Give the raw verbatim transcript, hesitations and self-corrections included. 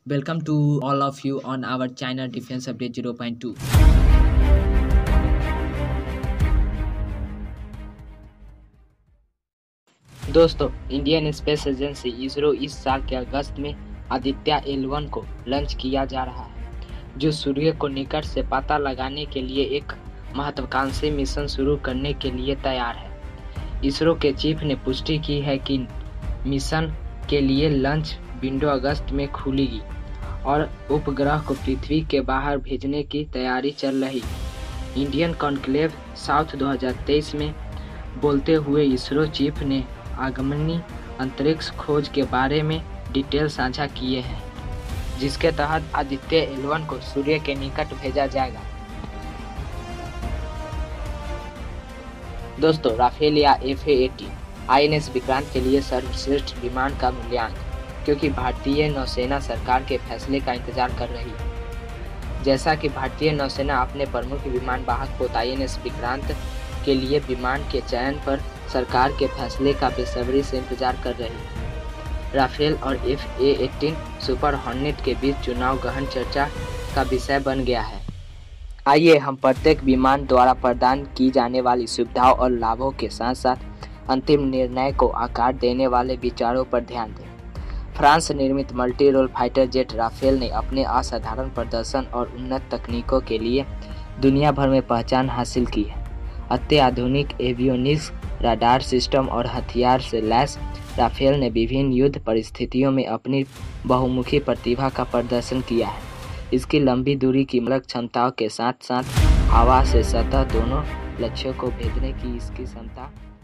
Welcome to all of you on our China Defense Update zero point two. दोस्तों, Indian space agency ISRO इस साल के अगस्त में आदित्य एल वन को लॉन्च किया जा रहा है, जो सूर्य को निकट से पता लगाने के लिए एक महत्वाकांक्षी मिशन शुरू करने के लिए तैयार है। इसरो के चीफ ने पुष्टि की है कि मिशन के लिए लॉन्च विंडो अगस्त में खुलेगी और उपग्रह को पृथ्वी के बाहर भेजने की तैयारी चल रही। इंडियन कॉन्क्लेव साउथ दो हज़ार तेईस में बोलते हुए इसरो चीफ ने आगामी अंतरिक्ष खोज के बारे में डिटेल साझा किए हैं, जिसके तहत आदित्य एल वन को सूर्य के निकट भेजा जाएगा। दोस्तों, राफेल या एफ ए अठारह आई एन एस विक्रांत के लिए सर्वश्रेष्ठ विमान का मूल्यांकन, क्योंकि भारतीय नौसेना सरकार के फैसले का इंतजार कर रही है। जैसा कि भारतीय नौसेना अपने प्रमुख विमान वाहक पोत आई एन एस विक्रांत के लिए विमान के चयन पर सरकार के फैसले का बेसब्री से इंतजार कर रही है। राफेल और एफ ए अठारह सुपर हॉर्नेट के बीच चुनाव गहन चर्चा का विषय बन गया है। आइए हम प्रत्येक विमान द्वारा प्रदान की जाने वाली सुविधाओं और लाभों के साथ साथ अंतिम निर्णय को आकार देने वाले विचारों पर ध्यान दें। फ्रांस निर्मित multi role fighter jet Rafale ने अपने असाधारण प्रदर्शन और उन्नत तकनीकों के लिए दुनिया भर में पहचान हासिल की है। अत्याधुनिक एवियोनिक्स, रडार सिस्टम और हथियार से लैस राफेल ने विभिन्न युद्ध परिस्थितियों में अपनी बहुमुखी प्रतिभा का प्रदर्शन किया है। इसकी लंबी दूरी की मलक क्षमताओं के साथ साथ हवा से सतह दोनों लक्ष्यों को भेजने की इसकी क्षमता